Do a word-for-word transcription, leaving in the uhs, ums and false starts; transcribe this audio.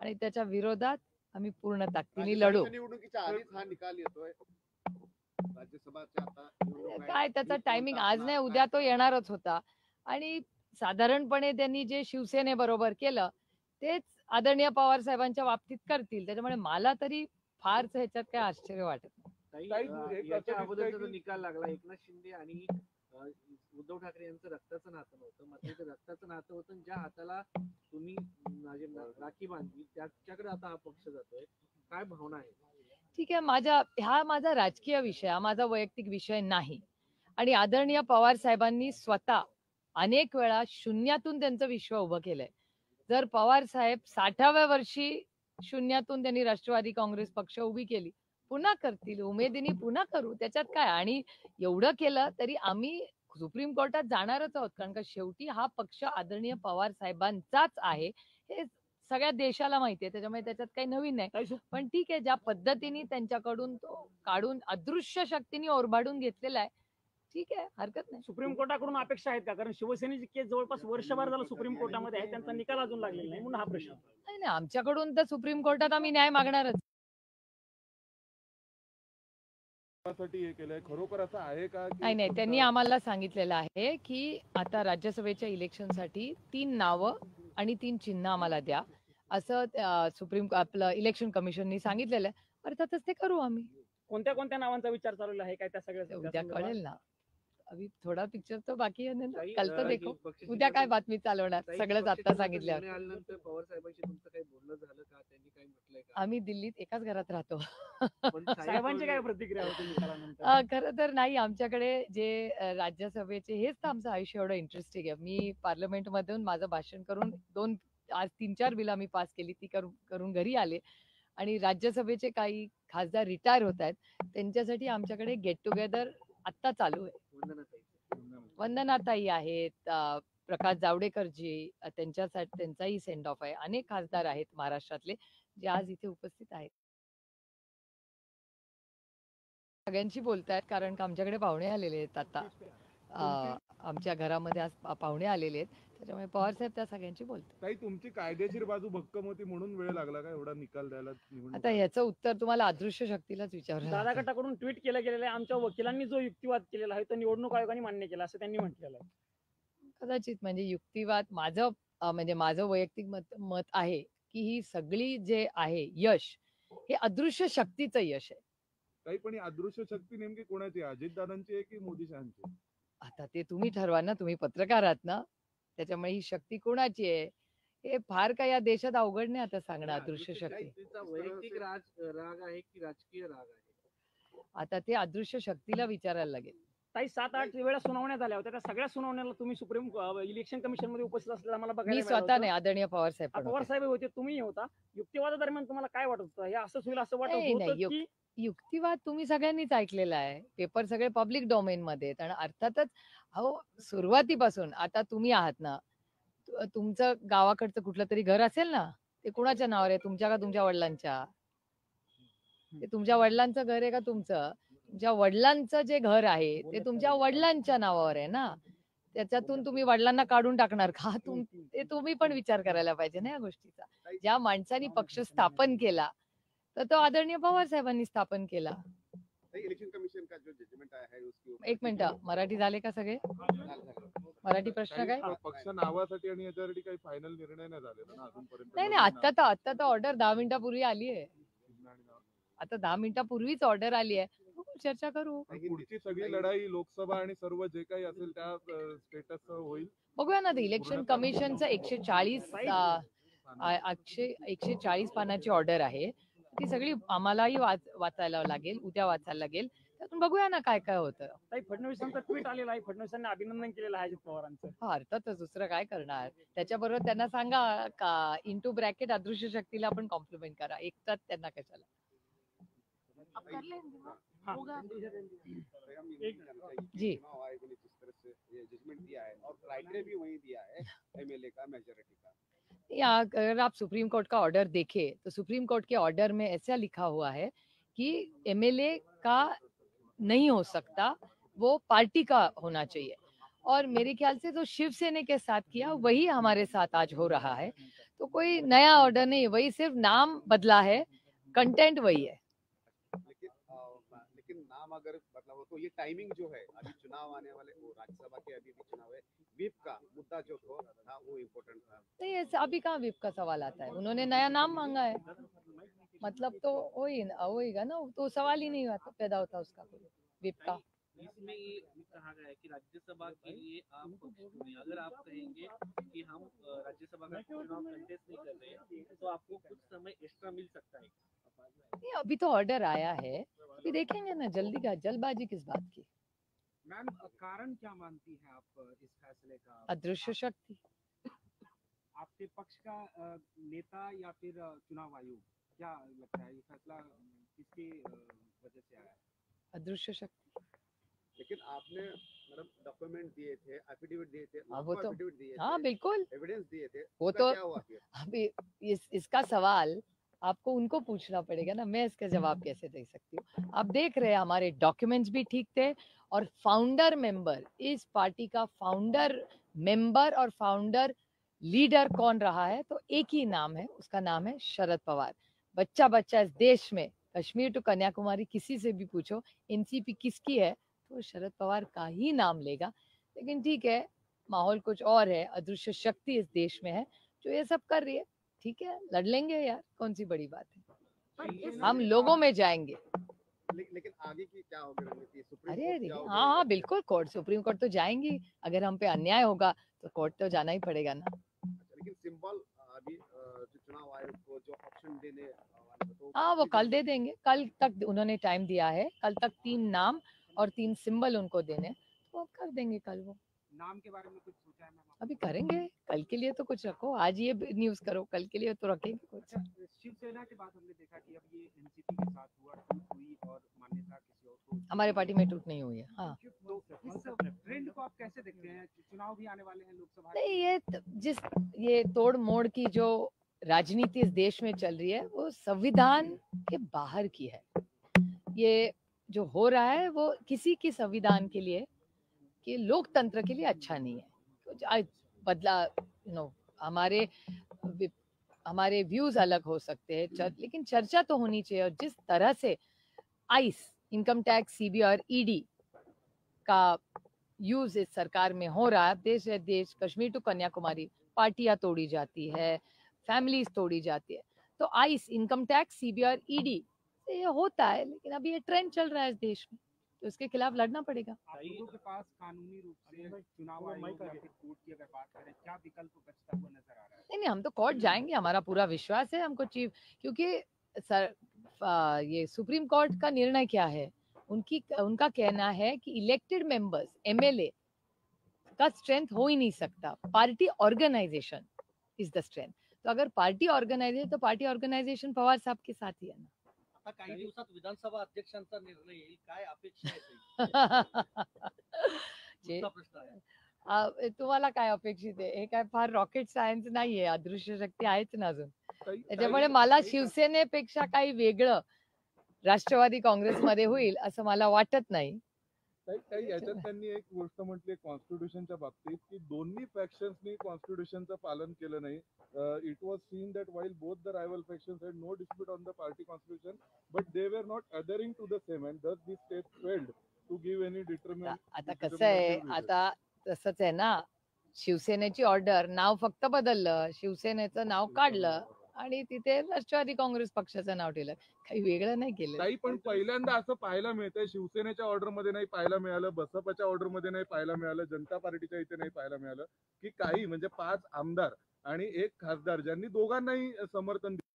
आणि त्याच्या विरोधात आम्ही पूर्ण ताकदीने लढू. निवडणुकीच्या आधीच हा निकाल येतोय. राज्यसभाच्या आता काय त्याचा टायमिंग आज नाही उद्या तो येणारच होता. आणि साधारणपणे त्यांनी जे शिवसेनेबरोबर केलं तेच आदरणीय पवार साहेबांच्या बाबतीत करतील. त्याच्यामुळे मला तरी फारच ह्याच्यात काय आश्चर्य वाटत नाही. याच्या अगोदरचा जो निकाल लागला एकनाथ शिंदे आणि उद्धव ठाकरे यांचं रक्ताचं नातं नव्हतं, मात्र ते रक्ताचं नातं होतं. ज्या हाताला तुम्ही माझे राखी बांधली त्याच्याकडे आता हा पक्ष जातोय. काय भावना आहे? ठीक आहे, माझ्या हा माझा राजकीय विषय, हा माझा वैयक्तिक विषय नाही. आणि आदरणीय पवार साहेबांनी स्वतः अनेक वेळा शून्यातून त्यांचं विश्व उभं केलंय. जर पवार साहेब साठाव्या वर्षी शून्यातून त्यांनी राष्ट्रवादी काँग्रेस पक्ष उभी केली, पुन्हा करतील, उमेदीने पुन्हा करू, त्याच्यात काय. आणि एवढं केलं तरी आम्ही सुप्रीम कोर्टात जाणारच आहोत, कारण का शेवटी हा पक्ष आदरणीय पवार साहेबांचाच आहे हे सगळ्या देशाला माहिती आहे. त्याच्यामुळे त्याच्यात काही नवीन नाही. पण ठीक आहे, ज्या पद्धतीने त्यांच्याकडून तो काढून अदृश्य शक्तीने ओरबाडून घेतलेला आहे, ठीक आहे, हरकत नाही. सुप्रीम कोर्टाकडून अपेक्षा आहेत का? कारण शिवसेनेची केस जवळपास वर्षभर झालं सुप्रीम कोर्टामध्ये आहे, त्यांचा निकाल अजून लागलेला नाही, म्हणून हा प्रश्न. नाही नाही, आमच्याकडून तर सुप्रीम कोर्टात आम्ही न्याय मागणारच. हे केलंय खरोखर असं आहे का? नाही नाही, त्यांनी आम्हाला सांगितलेलं आहे की आता राज्यसभेच्या इलेक्शनसाठी तीन नावं आणि तीन चिन्ह आम्हाला द्या, असं सुप्रीम आपलं इलेक्शन कमिशननी सांगितलेलं आहे. अर्थातच ते करू आम्ही. कोणत्या कोणत्या नावांचा विचार चालू आहे काय त्या सगळ्या? उद्या कळेल ना. अभी थोडा पिक्चर तो बाकी आहे ना, कल तर देखो. उद्या काय बातमी चालवणार, सगळंच आता सांगितल्यावर. पवार साहेबांशी तुमचं काही बोलणं झालं का? त्यांनी काही म्हटलंय का? आम्ही दिल्लीत एकाच घरात राहतो. साहेबांची काय प्रतिक्रिया होती निकालानंतर? खरं तर नाही, आमच्याकडे जे राज्यसभेचे हेच तर आमचं आयुष्य एवढं इंटरेस्टिंग आहे. मी पार्लमेंट मधून माझं भाषण करून दोन आज तीन चार बिल आम्ही पास केली, ती करून करून घरी आले. आणि राज्यसभेचे काही खासदार रिटायर होत आहेत, त्यांच्यासाठी आमच्याकडे गेट टुगेदर आत्ता चालू आहे. वंदनाताई आहेत, प्रकाश जावडेकरजी, त्यांच्यासाठी त्यांचाही सेंड ऑफ आहे. अनेक खासदार आहेत महाराष्ट्रातले जे आज इथे उपस्थित आहेत. सगळ्यांशी बोलतायत, कारण का आमच्याकडे पाहुणे आलेले आहेत. आता आमच्या घरामध्ये आज पाहुणे आलेले आहेत, त्याच्यामुळे पवार साहेब त्या सगळ्यांशी बोलतात. ताई, तुमची कायदेशीर बाजू भक्कम होती म्हणून वेळ लागला का एवढा निकाल द्यायला? आता याचं उत्तर तुम्हाला अदृश्य शक्तीलाच विचारलं. दादा गटाकडून ट्विट केलं गेलेलं आहे, आमच्या वकिलांनी जो युक्तिवाद केलेला आहे तो निवडणूक आयोगाने मान्य केला असं त्यांनी म्हटलेलं आहे. कदाचित म्हणजे युक्तिवाद, माझं म्हणजे माझं वैयक्तिक मत मत आहे की ही सगळी जे आहे यश हे अदृश्य शक्तीचं यश आहे. काही पण अदृश्य शक्ती नेमकी कोणाची? अजितदादांची आहे की मोदी शहांची? आता ते तुम्ही ठरवा ना, तुम्ही पत्रकार आहात ना, त्याच्यामुळे ही शक्ती कोणाची आहे हे फार काय या देशात अवघड नाही आता सांगणं. अदृश्य शक्ती वैयक्तिक राज राग आहे की राजकीय राग आहे? आता ते अदृश्य शक्तीला विचारायला लागेल. ताई, सात आठ वेळा सुनावण्या झाल्या होत्या, त्या सगळ्या सुनावण्याला तुम्ही सुप्रीम इलेक्शन कमिशन मध्ये उपस्थित असलेला मला बघायला मी स्वतः नाही, आदरणीय पवार साहेब पवार साहेब होते, तुम्ही होता. युक्तिवादादरम्यान तुम्हाला काय वाटत होतं? हे असंच होईल असं वाटत होतं की? युक्तिवाद तुम्ही सगळ्यांनीच ऐकलेला आहे, पेपर सगळे पब्लिक डोमेन मध्ये. आणि अर्थातच अहो सुरुवातीपासून आता तुम्ही आहात ना, तुमचं गावाकडचं कुठलं तरी घर असेल ना, ते कुणाच्या नावावर आहे? तुमच्या का तुमच्या वडिलांच्या? ते तुमच्या वडिलांचं घर आहे का तुमचं? तुमच्या वडिलांचं जे घर आहे ते तुमच्या वडिलांच्या नावावर आहे ना, त्याच्यातून तुम्ही वडिलांना काढून टाकणार का? तुम ते तुम्ही पण विचार करायला पाहिजे ना या गोष्टीचा. ज्या माणसाने पक्ष स्थापन केला तर तो आदरणीय पवार साहेबांनी स्थापन केला. इलेक्शन कमिशन का जो जजमेंट आया है उसके ऊपर एक मिनिट, मराठी झाले का सगळे? मराठी प्रश्न काय? पक्ष नावासाठी आणि याच्यासाठी काही फायनल निर्णय नाही झालेला ना अजूनपर्यंत? नाही नाही, आता तर आता तर ऑर्डर दहा मिनिटापूर्वी आली आहे. आता दहा मिनिटापूर्वीच ऑर्डर आली आहे, चर्चा करू. पुढची सगळी लढाई लोकसभा आणि सर्व जे काही असेल त्या स्टेटस होईल, बघूया ना. इलेक्शन कमिशनचं एकशे चाळीस एकशे एकशे चाळीस पानाची ऑर्डर आहे, ती सगळी आम्हालाही वाच वाचायला लागेल, उद्या वाचायला लागेल. त्यातून बघूया ना काय काय होतं. ताई, फडणवीसांचं ट्विट आलेलं आहे, फडणवीसांनी अभिनंदन केलेलं आहे अजित पवारांचं. हा, अर्थातच दुसरं काय करणार. त्याच्याबरोबर त्यांना सांगा का इंटू ब्रॅकेट अदृश्य शक्तीला आपण कॉम्प्लिमेंट करा, एकटाच त्यांना कशाला. जी, जजमेंट दिया है और क्राइटेरिया भी वही दिया है एमएलए का, मेजॉरिटी का। अगर आप सुप्रीम कोर्ट का ऑर्डर देखें तो सुप्रीम कोर्ट के ऑर्डर में ऐसा लिखा हुआ है कि एमएलए का नहीं हो सकता, वो पार्टी का होना चाहिए। और मेरे ख्याल से जो शिवसेना के साथ किया वही हमारे साथ आज हो रहा है। तो कोई नया ऑर्डर नहीं है, वही सिर्फ नाम बदला है, कंटेंट वही है। लेकिन अ, लेकिन नाम अगर मतलब हो तो ये टाइमिंग जो है अभी चुनाव आने वाले वो राज्यसभा के अभी भी चुनाव है, व्हिप का मुद्दा जो तो था वो इम्पोर्टेंट था। नहीं, ऐसे अभी कहाँ विप का सवाल आता है, उन्होंने नया नाम मांगा है, मतलब तो वही होगा ना, तो सवाल ही नहीं आता, पैदा होता उसका कोई विप का। इसमें ये कहा गया है कि राज्यसभा के लिए आप पक्ष चुनिए। अगर आप कहेंगे कि हम अ, राज्यसभा का चुनाव कंटेस्ट नहीं कर रहे तो आपको कुछ समय एक्स्ट्रा मिल सकता है। नहीं, अभी तो ऑर्डर आया है, अभी देखेंगे ना, जल्दी का जल्दबाजी किस बात की। मैम कारण क्या मानती हैं आप इस फैसले का? अदृश्य शक्ति। आपके पक्ष का अ, नेता या फिर अ, चुनाव आयोग, क्या लगता है ये फैसला अ, किसकी अ, वजह से आया है? अदृश्य शक्ति। लेकिन आपने मतलब डॉक्यूमेंट दिए थे, एफिडेविट दिए थे, हाँ, वो तो एफिडेविट दिए हाँ थे, बिल्कुल, एविडेंस दिए थे, वो उसका तो क्या हुआ फिर? अभी इस इसका सवाल आपको उनको पूछना पड़ेगा ना, मैं इसका जवाब कैसे दे सकती हूँ। आप देख रहे हैं हमारे डॉक्यूमेंट्स भी ठीक थे, और फाउंडर मेंबर, इस पार्टी का फाउंडर मेंबर और फाउंडर लीडर कौन रहा है, तो एक ही नाम है, उसका नाम है शरद पवार। बच्चा बच्चा इस देश में कश्मीर टू कन्याकुमारी किसी से भी पूछो एनसीपी किसकी है, तो शरद पवार का ही नाम लेगा। लेकिन ठीक है, माहौल कुछ और है, अदृश्य शक्ति इस देश में है जो ये सब कर रही है। ठीक है, लड़ लेंगे यार, कौन सी बड़ी बात है, हम लोगों में जाएंगे। ले, लेकिन आगे की क्या होगी रणनीति? सुप्रीम अरे कोर्ट देखिए, जाओगे? हाँ हाँ बिल्कुल, कोर्ट, सुप्रीम कोर्ट तो जाएंगी, अगर हम पे अन्याय होगा तो कोर्ट तो जाना ही पड़ेगा ना। अच्छा, लेकिन सिंबल अभी अ, जो चुनाव आयोग को जो ऑप्शन देने वाले तो हाँ, वो किस कल दिन दे देंगे, कल तक उन्होंने टाइम दिया है, कल तक तीन नाम और तीन सिंबल उनको देने, तो अब कर देंगे कल वो। नाम के बारे में कुछ सोचा है मैम? अभी करेंगे, कल के लिए तो कुछ रखो, आज ये न्यूज करो, कल के लिए तो रखेंगे कुछ। अच्छा, शिवसेना के बाद हमने देखा कि अब ये एनसीपी के साथ हुआ, टूट हुई और मान्यता किसी और को। हमारे पार्टी में टूट नहीं हुई है। हाँ, तो इस ट्रेंड को आप कैसे देखते हैं? चुनाव भी आने वाले हैं लोकसभा के। नहीं, ये त- जिस ये तोड़ मोड़ की जो राजनीति इस देश में चल रही है, वो संविधान के बाहर की है। ये जो हो रहा है वो किसी की संविधान के लिए, कि लोकतंत्र के लिए अच्छा नहीं है। कुछ आज बदला, यू नो, हमारे वि- हमारे व्यूज अलग हो सकते हैं, चर, लेकिन चर्चा तो होनी चाहिए। और जिस तरह से आइस, इनकम टैक्स, सीबीआई और ईडी का यूज इस सरकार में हो रहा है, देश है देश, कश्मीर टू कन्याकुमारी पार्टियां तोड़ी जाती है, फैमिलीज तोड़ी जाती है, तो आइस, इनकम टैक्स, सीबीआई और ईडी से ये होता है। लेकिन अभी ये ट्रेंड चल रहा है इस देश में, तो इसके खिलाफ लड़ना पड़ेगा। आप लोगों के पास कानूनी रूप से चुनाव आयोग या फिर कोर्ट की अगर बात करें, क्या विकल्प बचता हुआ नजर आ रहा है? नहीं नहीं, हम तो कोर्ट जाएंगे, हमारा पूरा विश्वास है हमको चीफ, क्योंकि सर आ, ये सुप्रीम कोर्ट का निर्णय क्या है, उनकी उनका कहना है कि इलेक्टेड मेंबर्स, एमएलए का स्ट्रेंथ हो ही नहीं सकता, party organisation is the strength. तो अगर पार्टी ऑर्गेनायझेशन, तो पार्टी ऑर्गेनायझेशन पवार साहब के साथ ही है ना। आता काही दिवसात विधानसभा अध्यक्षांचा निर्णय येईल, काय अपेक्षा आहे? जे- पुढचा प्रश्न आहे. आ, तुम्हाला काय अपेक्षित आहे, हे काय फार रॉकेट सायन्स नाहीये, अदृश्य शक्ती आहेच ना अजून। ताई- त्याच्यामुळे ताई- मला ताई- शिवसेनेपेक्षा काही वेगळं राष्ट्रवादी काँग्रेसमध्ये होईल असं मला वाटत नाही। ताई ताई, याच्यात त्यांनी एक गोष्ट म्हटली कॉन्स्टिट्यूशनच्या बाबतीत की दोन्ही फॅक्शन्सनी कॉन्स्टिट्यूशनचं पालन केलं नाही. It was seen that while both the rival factions had no dispute on the party constitution but they were not adhering to the same and thus this state failed to give any आता determine आता कसं आहे, आता तसंच आहे ना, शिवसेनेची order, नाव फक्त बदललं, शिवसेनेचं नाव काढलं आणि तिथे राष्ट्रवादी काँग्रेस पक्षाचं नाव ठेवलं, काही वेगळं नाही केलं। ताई, पण पहिल्यांदा असं पाहायला मिळतंय, शिवसेनेच्या ऑर्डर मध्ये नाही पाहायला मिळालं, बसपाच्या ऑर्डर मध्ये नाही पाहायला मिळालं, जनता पार्टीच्या इथे नाही पाहायला मिळालं की काही म्हणजे पाच आमदार आणि एक खासदार ज्यांनी दोघांनाही समर्थन